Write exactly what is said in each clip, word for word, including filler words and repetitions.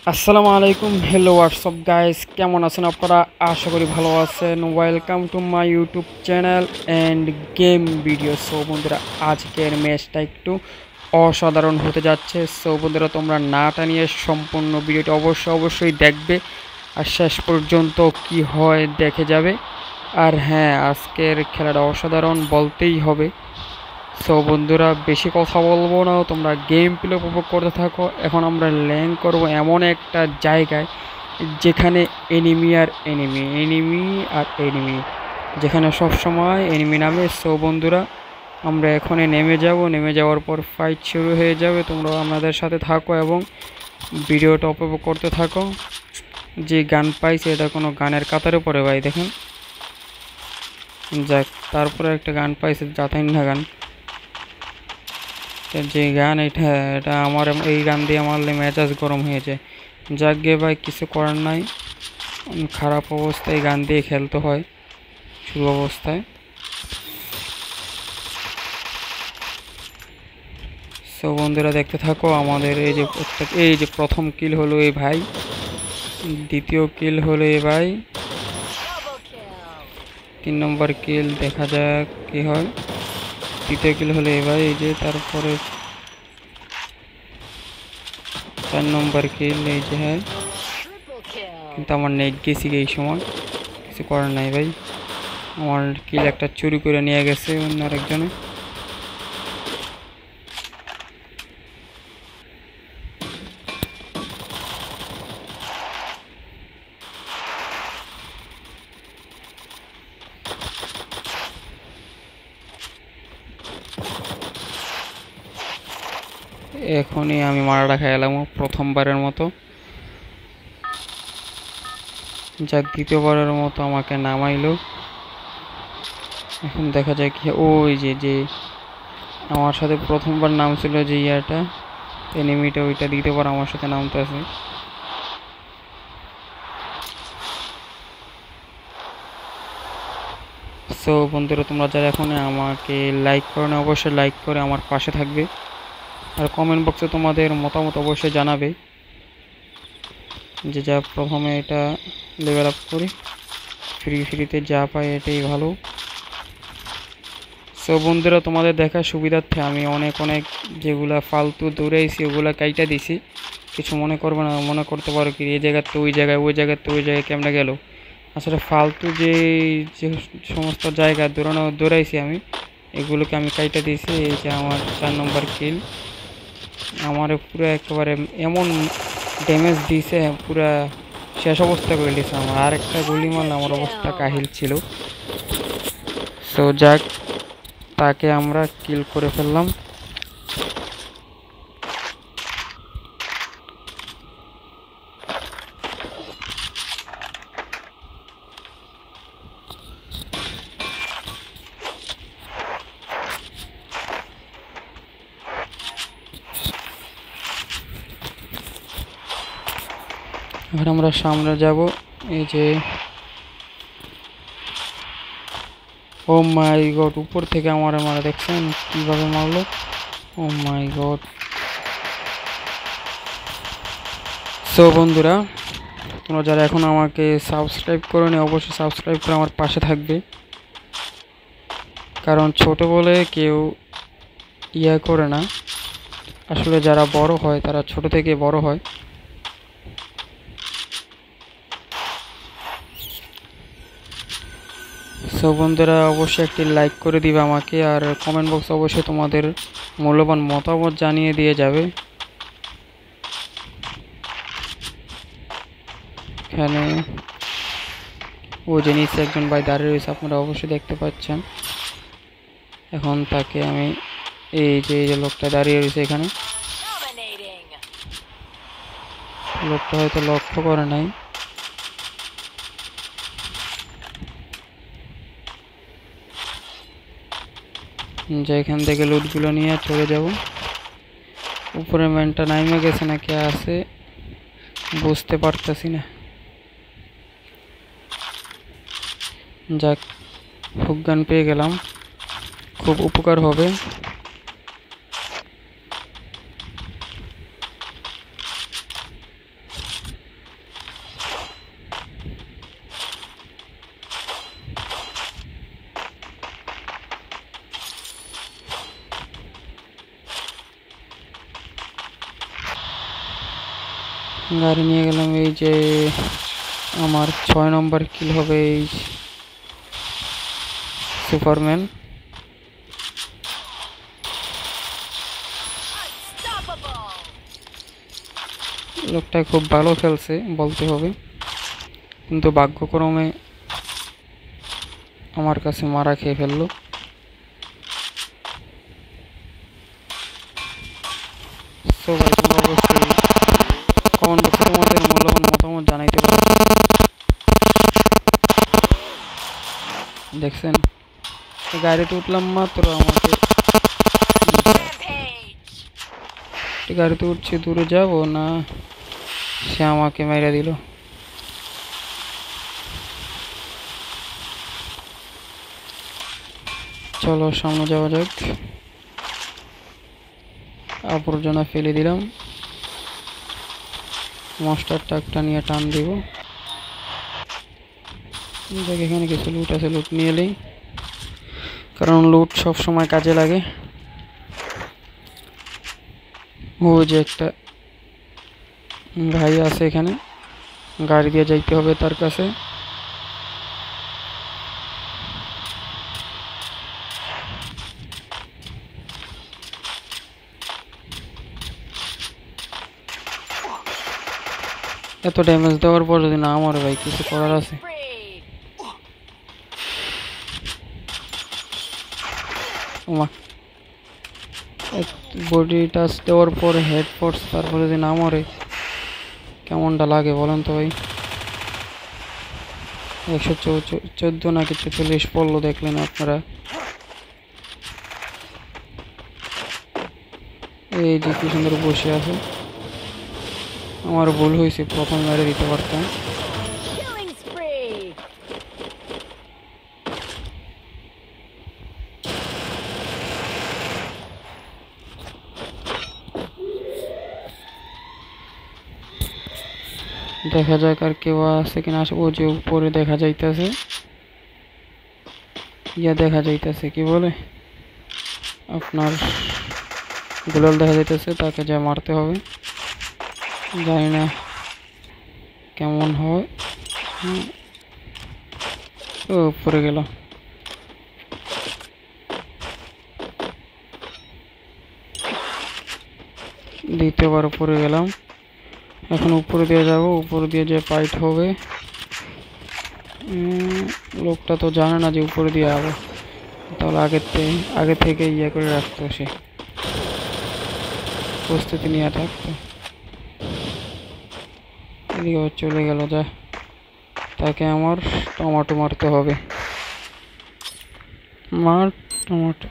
আসসালামু আলাইকুম, hello WhatsApp guys, কেমন আছেন আপনারা? আশা করি ভালো আছেন। Welcome to my YouTube channel and game video. So বন্ধুরা, আজকের ম্যাচটা একটু অসাধারণ হতে যাচ্ছে। সো বন্ধুরা, তোমরা না টানিয়ে সম্পূর্ণ ভিডিওটি অবশ্যই অবশ্যই দেখবে আর শেষ পর্যন্ত কি হয় দেখে যাবে। আর হ্যাঁ, আজকের খেলাটা অসাধারণ বলতেই হবে। সো বন্ধুরা, বেশি কথা বলবো না, তোমরা গেম প্লে উপভোগ করতে থাকো। এখন আমরা ল্যান্ড করব এমন একটা জায়গায় যেখানে এনিমি আর এনিমি এনিমি আর এনিমি যেখানে সব সময় এনিমি নামে। সো বন্ধুরা, আমরা এখানে নেমে যাব। নেমে যাওয়ার পর ফাইট শুরু হয়ে যাবে। তোমরা আমাদের সাথে থাকো এবং ভিডিওটা উপভোগ করতে থাকো। যে গান পাইছে এটা কোনো গানের কাতারে পড়ে ভাই, দেখেন। যাক, তারপরে একটা গান পাইছে, যাতাই না গান। যে গান এটা এটা আমার এই গান দিয়ে মারলে মেজাজ গরম হয়ে যায়। যাক গে ভাই, কিছু করার নাই। খারাপ অবস্থায় গান দিয়ে খেলতে হয় শুরু অবস্থায়। সো বন্ধুরা, দেখতে থাকো। আমাদের এই যে এই যে প্রথম কিল হলো এই ভাই, দ্বিতীয় কিল হলো এই ভাই, তিন নম্বর কিল দেখা যাক কি হয়। তৃতীয় কিল হলো এই ভাই, এই যে তারপরে চার নম্বর কিল এই যে। হ্যাঁ, কিন্তু আমার নেট গেছি এই সময়, কিছু করার নাই ভাই। আমার কিল একটা চুরি করে নিয়ে গেছে অন্য আরেকজনে। এখনই আমি মারাটা খেলাম প্রথমবারের মতো। যাক, দ্বিতীয়বারের মতো আমাকে নামাইলো। এখন দেখা যায় কি। ওই যে যে আমার সাথে প্রথমবার নামছিল যে ইয়াটা এনিমিটা, ওইটা দ্বিতীয়বার আমার সাথে নামতে আছে। সো বন্ধুরা, তোমরা যারা এখন আমাকে লাইক করো না, অবশ্যই লাইক করে আমার পাশে থাকবে আর কমেন্ট বক্সে তোমাদের মতামত অবশ্যই জানাবে। যে যা প্রথমে এটা লেভেল আপ করি, ফ্রি ফ্রিতে যা পাই এটাই ভালো। সো বন্ধুরা, তোমাদের দেখার সুবিধার্থে আমি অনেক অনেক যেগুলা ফালতু দৌড়াইছি ওগুলা কাইটা দিছি। কিছু মনে করবে না, মনে করতে পারো কি এই জায়গার তো ওই জায়গায়, ওই জায়গার তো ওই জায়গায় কেমনে গেল। আসলে ফালতু যে যে সমস্ত জায়গা দৌড়ানো দৌড়াইছি আমি, এগুলোকে আমি কাইটা দিয়েছি। এই যে আমার চার নম্বর কিল। আমার পুরো একেবারে এমন ড্যামেজ দিয়েছে, পুরা শেষ অবস্থা করে দিয়েছে আমার। আর একটা গুলি মারলে আমার অবস্থা কাহিল ছিল। সো যাক, তাকে আমরা কিল করে ফেললাম। এবার আমরা সামনে যাব। এই যে ও মাই গড, উপর থেকে আমার মারা, দেখছেন কিভাবে মারলো। ও মাই গড। সো বন্ধুরা, তোমরা যারা এখন আমাকে সাবস্ক্রাইব করো নি, অবশ্যই সাবস্ক্রাইব করে আমার পাশে থাকবে। কারণ ছোট বলে কেউ ইয়া করে না, আসলে যারা বড় হয় তারা ছোট থেকে বড় হয়। সো বন্ধুরা, অবশ্যই একটি লাইক করে দিবে আমাকে আর কমেন্ট বক্সে অবশ্যই তোমাদের মূল্যবান মতামত জানিয়ে দিয়ে যাবে। এখানে ও জিনিস একজন ভাই দাঁড়িয়ে রয়েছে, আপনারা অবশ্যই দেখতে পাচ্ছেন। এখন তাকে আমি এই যে এই যে লোকটা দাঁড়িয়ে রয়েছে এখানে, লোকটা হয়তো লক্ষ্য করে নাই। যে এখান থেকে লুটগুলো নিয়ে চলে যাব। উপরে ম্যানটা নাইমে গেছে না কে আছে বুঝতে পারতেছি না। যাক, হুক গান পেয়ে গেলাম, খুব উপকার হবে। গাড়ি নিয়ে গেলাম। এই যে আমার ছয় নম্বর কিল হবে এই সুপারম্যান। লোকটা খুব ভালো খেলছে বলতে হবে, কিন্তু ভাগ্যক্রমে আমার কাছে মারা খেয়ে ফেললো। সো ভাই তোমরা অবশ্যই কমেন্ট বক্সে তোমাদের মূল্যবান মতামত জানাইতে পারো। দেখছেন গাড়িতে উঠলাম মাত্র আমাকে গাড়িতে উঠছি, দূরে যাব না সে আমাকে মেরে দিল। চলো সামনে যাওয়া যাক। আবর্জনা ফেলে দিলাম, মাস্টার ট্রাকটা নিয়ে টান দিব। দেখ এখানে কিছু লুট আছে, লুট নিয়ে এলেই, কারণ লুট সব সময় কাজে লাগে। ও যে একটা ভাই আছে এখানে, গাড়ি দিয়ে যাইতে হবে তার কাছে। এত ড্যামেজ দেওয়ার পর যদি না আমার ভাই কিছু করার আছে? বডি টাচ দেওয়ার পরে হেড ফোর্স, তারপরে যদি না মরে কেমনটা লাগে বলেন তো ভাই। একশো চোদ্দ নাকি ছেচল্লিশ পড়লো দেখলেন আপনারা। এই যে কি সুন্দর বসে আছে, আমার ভুল হয়েছে, প্রথম মেরে দিতে পারতাম। দেখা যাক আর কেউ আছে কিনা। ও যে উপরে দেখা যাইতেছে, ইয়া দেখা যাইতেছে কি বলে আপনার গোলাল দেখা যাইতেছে, তাকে যা মারতে হবে। জানি না কেমন হয়। ও উপরে গেল। দ্বিতীয়বার উপরে গেলাম, এখন উপরে দিয়ে যাব, উপরে দিয়ে যে ফাইট হবে। লোকটা তো জানে না যে উপরে দিয়ে যাবো, তাহলে আগের থেকে আগে থেকে ইয়ে করে রাখতো, সে প্রস্তুতি নিয়ে থাকতো। এদিকে চলে গেল, যা তাকে আমার টমাটো মারতে হবে। মার টমাটো।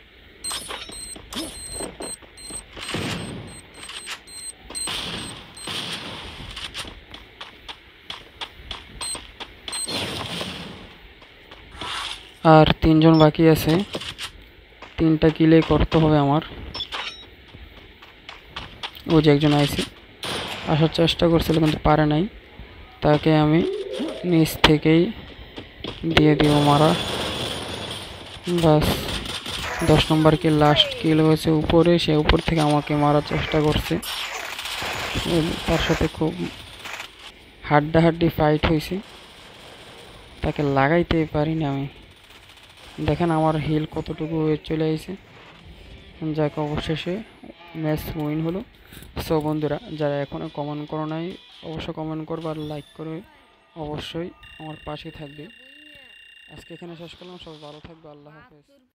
আর তিনজন বাকি আছে, তিনটা কিলে করতে হবে আমার। ও যে একজন আইছে, আসার চেষ্টা করছিল কিন্তু পারে নাই, তাকে আমি নিচ থেকেই দিয়ে দিব মারা। বাস দশ নম্বর কিল, লাস্ট কিল হয়েছে উপরে, সে উপর থেকে আমাকে মারার চেষ্টা করছে। তার সাথে খুব হাড্ডাহাড্ডি ফাইট হয়েছে, তাকে লাগাইতেই পারিনি আমি। দেখেন আমার হিল কতটুকু হয়ে চলে আসছে। যাক অবশেষে ম্যাচ উইন হলো। সো বন্ধুরা যারা এখনও কমেন্ট করো নাই, অবশ্যই কমেন্ট করবে আর লাইক করবে, অবশ্যই আমার পাশে থাকবে। আজকে এখানে শেষ করলাম, সবাই ভালো থাকবে, আল্লাহ হাফেজ।